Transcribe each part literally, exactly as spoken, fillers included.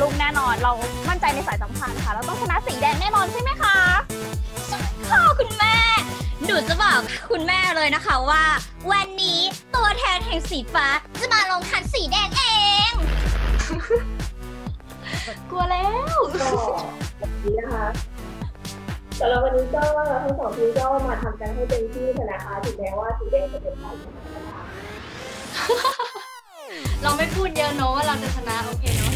ลูกแน่นอนเรามั่นใจในสายสัมพันธ์ค่ะเราต้องชนะสีแดงแน่นอนใช่ไหมคะค่ะคุณแม่หนูจะบอกคุณแม่เลยนะคะว่าวันนี้ตัวแทนแห่งสีฟ้าจะมาลงทันสีแดงเองกลัวแล้วก็แบบนี้นะคะสำหรับวันนี้ก็ทั้งสองทีมก็มาทำกันให้เต็มที่นะคะถึงแม้ว่าสีแดงจะเป็นฝ่ายชนะเราไม่พูดเยอะเนาะว่าเราจะชนะโอเคเนาะ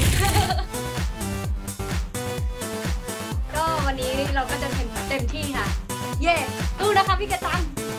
ก็วันนี้เราก็จะเต็มที่ค่ะเย่ดูนะคะพี่กระตัง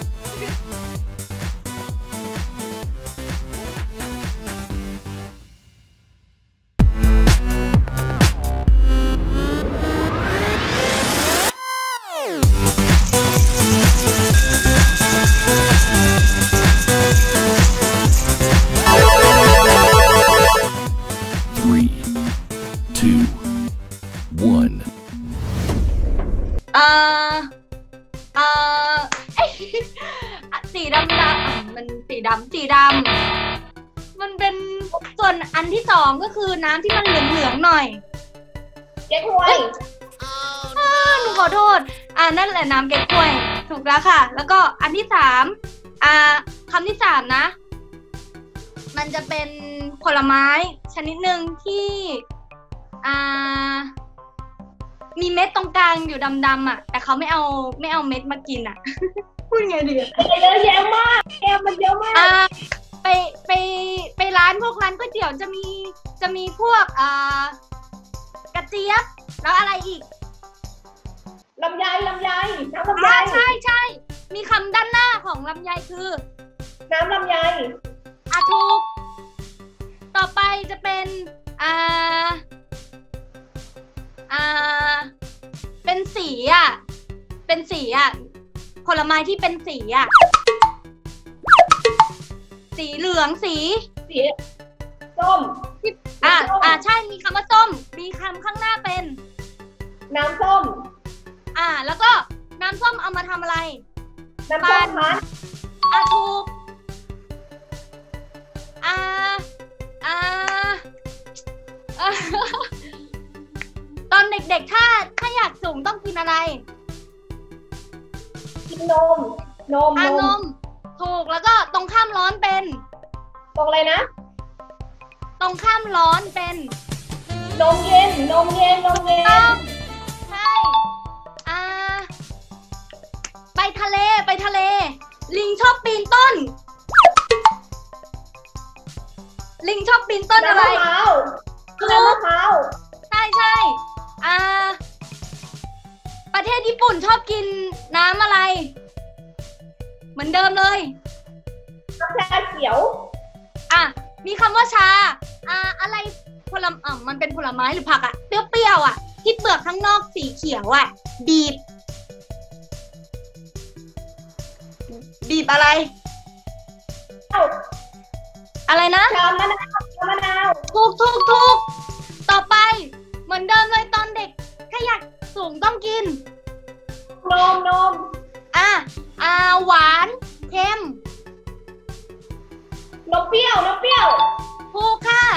เอ่อเอ่อสีดำดำมันสีดำสีดำมันเป็นส่วนอันที่สองก็คือน้ำที่มันเหลืองๆหน่อยเก๊กฮวยหนูขอโทษอ่านั่นแหละน้ำเก๊กฮวยถูกแล้วค่ะแล้วก็อันที่สามอ่าคำที่สามนะมันจะเป็นผลไม้ชนิดหนึ่งที่อ่ามีเม็ดตรงกลางอยู่ดำๆอ่ะแต่เขาไม่เอาไม่เอาเม็ดมากินอ่ะ พูดไงดีเยอะแยะมากแกมันเยอะมากอ่าไปไปไปร้านพวกร้านก๋วยเตี๋ยวจะมีจะมีพวกอ่ากระเจี๊ยบแล้วอะไรอีกลำไยลำไยน้ำลำไยใช่ใช่มีคำด้านหน้าของลำไยคือน้ำลำไยอ่ะถูกต่อไปจะเป็นอ่าอ่าเป็นสีอ่ะเป็นสีอ่ะผลไม้ที่เป็นสีอ่ะสีเหลืองสีสีส้มอ่าอ่าใช่มีคำว่าส้มมีคำข้างหน้าเป็นน้ำส้มอ่าแล้วก็น้ำส้มเอามาทำอะไรน้ำส้มคั้นอ่าถูกอ่าอ่าตอนเด็กๆถ้าถ้าอยากสูงต้องกินอะไรกินนมนมนมถูกแล้วก็ตรงข้ามร้อนเป็นตรงอะไรนะตรงข้ามร้อนเป็นนมเย็นนมเย็นนมเย็นใช่อ่าไปทะเลไปทะเลลิงชอบปีนต้นลิงชอบปีนต้นอะไรน้ำมะพร้าวน้ำมะพร้าวใช่ใช่อ่าประเทศญี่ปุ่นชอบกินน้ำอะไรเหมือนเดิมเลยน้ำชาเขียวอ่ะมีคำว่าชาอ่าอะไรผลไม้อ่ะมันเป็นผลไม้หรือผักอ่ะเปรี้ยวๆอ่ะที่เปลือกข้างนอกสีเขียวอ่ะบีบบีบอะไรอะไรนะชามะนาวชามะนาวถูกถูกถูกต่อไปเหมือนเดิมเลยตอนเด็กถ้าอยากสูงต้องกินนมนมอ่ะอ่าหวานเค็มนมเปรี้ยวนมเปรี้ยวถูกค่ะ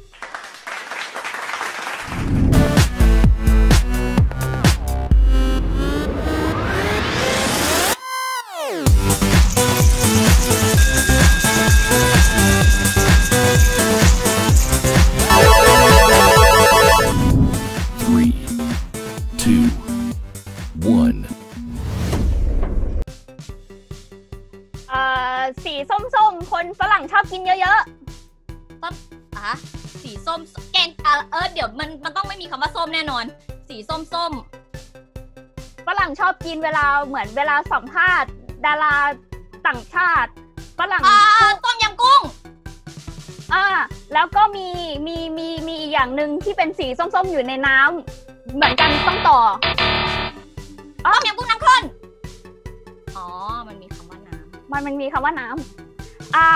สีส้มๆคนฝรั่งชอบกินเยอะๆต้นอ่ะสีส้มแกงอ่ะเออเดี๋ยวมันมันต้องไม่มีคำว่าส้มแน่นอนสีส้มส้มฝรั่งชอบกินเวลาเหมือนเวลาสัมภาษณ์ดาราต่างชาติฝรั่งอ่าต้มยำกุ้งอ่าแล้วก็มีมีมีมีอีกอย่างหนึ่งที่เป็นสีส้มๆอยู่ในน้ำเหมือนกันต้องต่อต้มยำกุ้งน้ำข้นอ๋อมันมีคำว่าน้ำมันมันมีคำว่าน้ำอ่า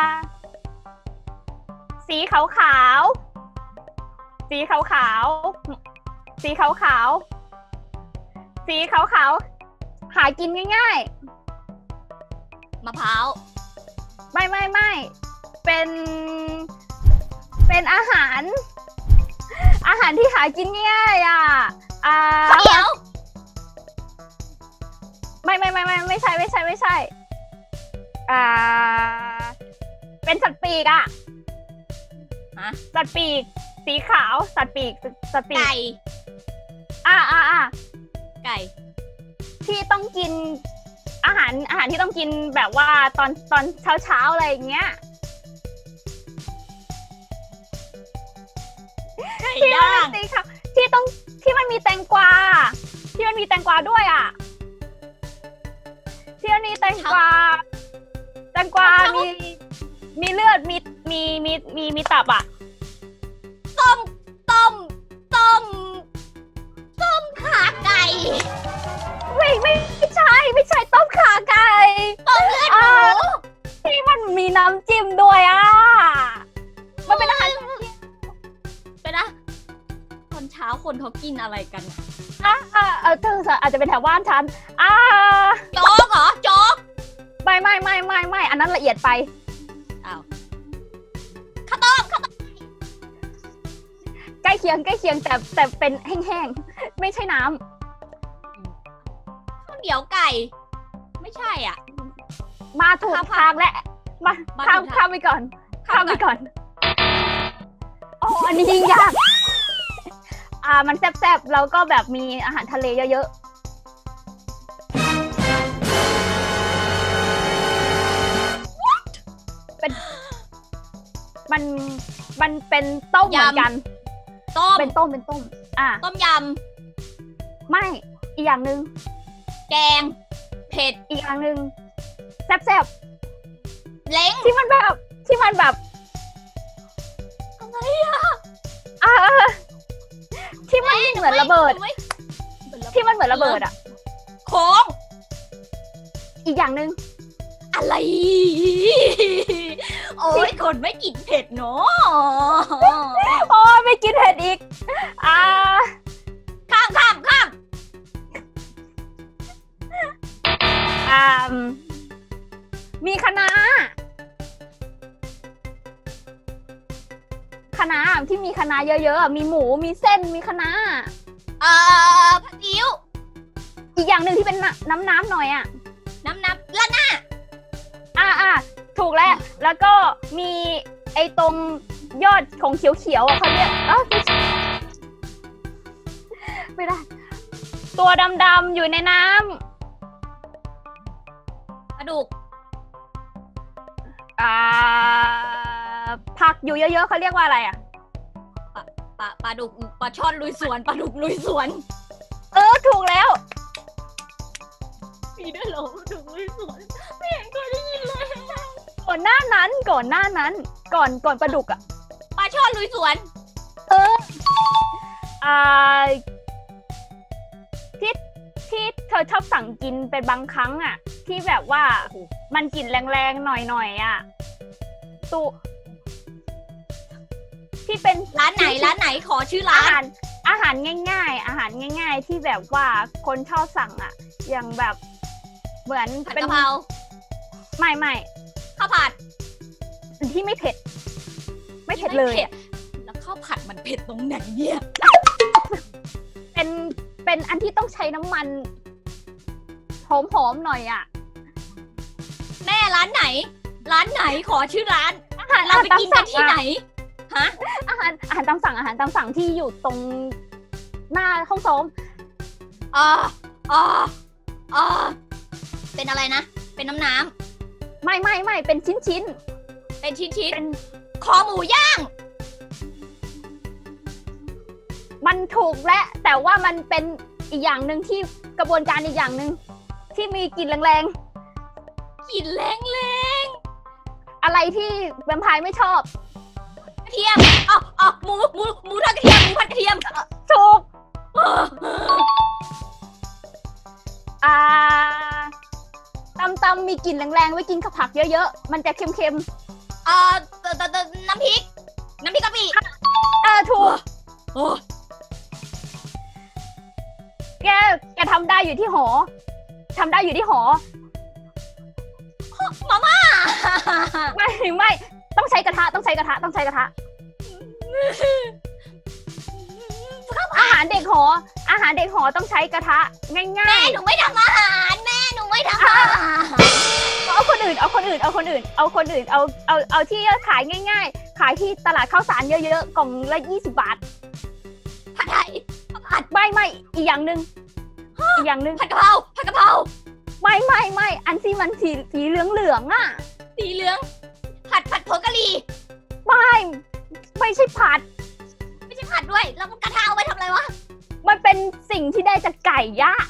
สีขาวขาวสีขาวขาวสีขาวขาวสีขาวขาวหากินง่ายๆมะพร้าวไม่ไม่ไม่เป็นเป็นอาหารอาหารารที่หากินง่ายๆอ่ะอ่าข้าวเหนียวไม่ไม่ไม่ไม่ไม่ใช่ไม่ใช่ไม่ใช่อ่าเป็นสัตว์ปีกอ่ะฮะสัตว์ปีกสีขาวสัตว์ปีกสัตว์ปีกไก่อ่าอ่าอ่าไก่ที่ต้องกินอาหารอาหารที่ต้องกินแบบว่าตอนตอนเช้าเช้าๆอะไรอย่างเงี้ยไก่ที่ย่างมันสีขาวที่ต้องที่มันมีแตงกวาที่มันมีแตงกวาด้วยอ่ะที่มันมีแตงกวาแตงกวามีมีเลือดมีมีมีมีมีตับอ่ะต้มต้มต้มต้มขาไก่ไม่ไม่ใช่ไม่ใช่ต้มขาไก่ต้มเลือดหมูที่มันมีน้ำจิ้มด้วยอ่ะมันเป็นอาหารเป็นนะตอนเช้าคนเขากินอะไรกันอ่ะอ่ะเออเธออาจจะเป็นแถวบ้านฉันอ่าโจ๊กเหรอโจ๊กไม่ไม่ไม่ไม่ไม่อันนั้นละเอียดไปอ้าวข้าวต้มข้าวต้มใกล้เคียงใกล้เคียงแต่แต่เป็นแห้งๆไม่ใช่น้ำข้าวเหนียวไก่ ไม่ใช่อ่ะมาถูกข้ามทางและมามาข้ามถูกทางข้ามไปก่อนข้ามไปก่อนโอ้อันนี้ยิ่งยากอ่ามันแซ่บๆแล้วก็แบบมีอาหารทะเลเยอะๆเป็นมันมันเป็นต้มเหมือนกันต้มเป็นต้มเป็นต้ม อ่าต้มยไม่อีกอย่างหนึ่งำแกง เผ็ดอีกอย่างหนึ่งแซ่บเล้งๆที่มันแบบที่มันแบบอะไรอ่ะอ่าที่มันเหมือนระเบิด ที่มันเหมือนระเบิดอ่ะโค้งอีกอย่างหนึ่งอะไร โอ้ยคนไม่กินเผ็ดเนาะโอ้ยไม่กินเผ็ดอีก อ่าข้ามข้ามข้ามอ่ามีคะน้าคะน้าที่มีคะน้าเยอะๆอะมีหมูมีเส้นมีคะน้าเอ่อผัดซีอิ๊วอีกอย่างหนึ่งที่เป็นน้ำน้ำๆหน่อยอ่ะน้ำน้ำละหน้าอ่าอ่าถูกแล้ว แล้วก็มีไอ้ตรงยอดของเขียวๆอ่ะเขาเรียกเอ้าไม่ใช่ไม่ได้ ตัวดำๆอยู่ในน้ปลาดุกำอ่าผักอยู่เยอะๆเขาเรียกว่าอะไรอ่ะปลาปลาดุกปลาช่อนลุยสวนปลาดุกลุยสวนเออถูกแล้วมีด้วยเหรอปลาดุกลุยสวนไม่เห็นเคยได้ยินเลยก่อนหน้านั้นก่อนหน้านั้น ก่อนก่อนปลาดุกอ่ะปลาช่อนลุยสวนเอออ่าที่ที่เธอชอบสั่งกินเป็นบางครั้งอ่ะ ที่แบบว่ามันกลิ่นแรงๆหน่อยๆอ่ะตุที่เป็นร้านไหนร้านไหนขอชื่ออาร้าหาน รอาหารง่ายๆ อาหารง่าย ๆ ที่แบบว่าคนชอบสั่งอ่ะ อย่างแบบเหมือนผัดเป็นกะเพราไม่ไม่ข้าวผัดที่ไม่เผ็ด ไม่เผ็ดเลยไม่แล้วข้าวผัดมันเผ็ดตรงไหนเนี่ยเป็นเป็นอันที่ต้องใช้น้ำมันหอมๆหน่อยอ่ะแม่ร้านไหน ร้านไหนขอชื่อร้านอาหารเราไปกินกันที่ไหนฮะอาหารอาหารตามสั่งอาหารตามสั่งที่อยู่ตรงหน้าห้องซ้อมอ่าอ่าอ่าเป็นอะไรนะ เป็นน้ำน้ไม่ไม่ไม่เป็นชิ้นชิ้นำเป็นชิ้นชิ้นๆเป็นคอหมูย่างมันถูกและแต่ว่ามันเป็นอีกอย่างหนึ่งที่กระบวนการอีกอย่างหนึ่งที่มีกลิ่นแรงกลิ่นแรงแรงๆอะไรที่แวมไพร์ไม่ชอบกระเทียมอ๋ออ๋อหมูหมูหมูทอดกระเทียมหมูผัดกระเทียมถูกเอออ่าตำตำมีกลิ่นแรงๆไว้กินกับผักเยอะๆมันจะเค็มเอ่อตตตน้ำพริก น้ำพริกกะปิๆเออถูกโอ้แกแกทำได้อยู่ที่หอทำได้อยู่ที่หอมาม่าไม่ไม่ต้องใช้กระทะต้องใช้กระทะต้องใช้กระทะารเด็กหอ อาหารเด็กหอต้องใช้กระทะง่ายแม่หนูไม่ทำอาหารแม่หนูไม่ทำอาหารๆเอาคนอื่นเอาคนอื่นเอาคนอื่นเอาคนอื่นเอาเอาเอาที่ขายง่าย ๆ ขายที่ตลาดข้าวสารเยอะๆกล่องละยี่สิบบาทผัดไทยผัดไม่ไม่อีกอย่างหนึ่งอีกอย่างหนึ่งผัดกะเพราผัดกะเพราไม่ไม่ไม่อันที่มันสีสีเหลืองเหลืองๆอ่ะสีเหลือง ผัดผัดผงกะหรี่ไม่ไม่ใช่ผัดไม่ใช่ผัดด้วยแล้วกระทะเอาไปทำอะไรวะมันเป็นสิ่งที่ได้จากไก่ย่า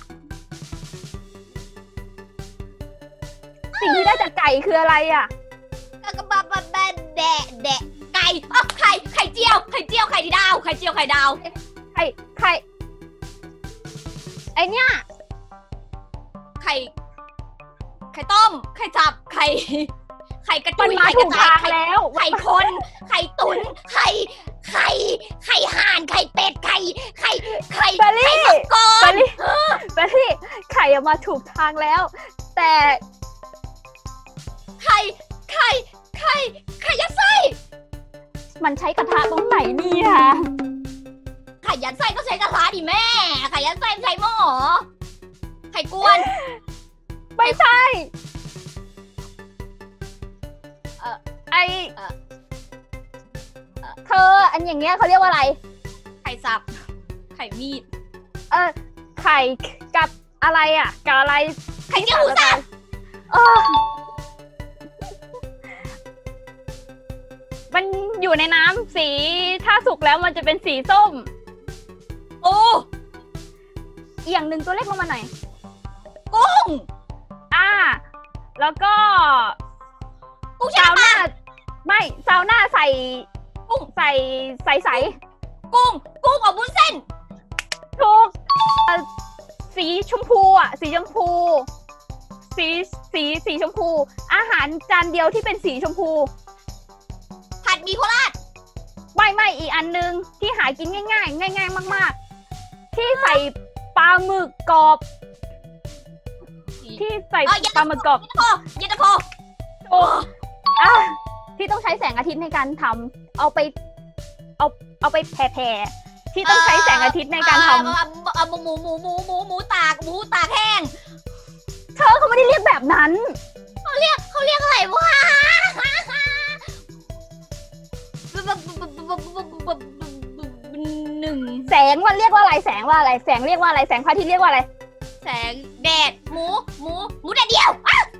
สิ่งที่ได้จากไก่คืออะไรอ่ะกระบะบะแบะแดะแดะไก่อ๋อไข่ไข่เจียวไข่เจียวไข่ดาวไข่เจียวไข่ดาวไข่ไข่ไอเนี้ยไข่ไข่ต้มไข่จับไข่ไข่กระมัจุนยมาไข่กถูระกจายทางไข่แล้วไข่คนไข่ตุ๋นไข่ไข่ไข่ห่านไข่เป็ดไข่ไข่ไข่เบลลี่ก่อเบลลี่เบลลี่ไข่อะมาถูกทางแล้ว แต่ไข่ไข่ไข่ไข่ยัดไส้มันใช้กระทะตรงไหนเนี่ยไข่ยัดไส้ก็ใช้กระทะดิแม่ไข่ยัดไส้ใช้หม้อไข่กวนไม่ใช่ไอเอ่อเธออันอย่างเงี้ยเขาเรียกว่าอะไรไข่สับไข่มีดเออไข่กับอะไรอ่ะกับอะไรไข่เจียวหมูสับเออมันอยู่ในน้ำสีถ้าสุกแล้วมันจะเป็นสีส้มโอ้อีกอย่างหนึ่งตัวเล็กลงมาหน่อยกุ้งอ่า แล้วก็กุ้งแช่ซาวน้ำปหลาน้าไม่ซาวหน้าใส่กุ้งใส่ใส่ใสกุ้งกุ้งอบวุ้นเส้นถูกเอ่อสีชมพูอ่ะ สีชมพู สีสีสีชมพู อาหารจานเดียวที่เป็นสีชมพูผัดหมีโคราชไม่ไม่อีกอันนึงที่หากินง่ายๆ ง่าย ๆ มากๆ ที่ใส่ปลาหมึกกรอบ ที่ใส่เออเย็นปตาลาโฟหมึกกรอบเย็นตาโฟถูกอ่ะที่ต้องใช้แสงอาทิตย์ในการทำเอาไป เอาเอาไปแผ่ๆที่ต้องใช้แสงอาทิตย์ในการทำเอ่อเอ่อหมูหมูหมูหมูหมูหมูตากหมูตากแห้งเธอเขาไม่ได้เรียกแบบนั้นเขาเรียกอะไรวะหนึ่งแสงมันเรียกว่าอะไรแสงว่าอะไรแสงเรียกว่าอะไรแสงพระอาทิตย์เรียกว่าอะไรแสงแดดหมูหมูหมูแดดเดียวอ้าว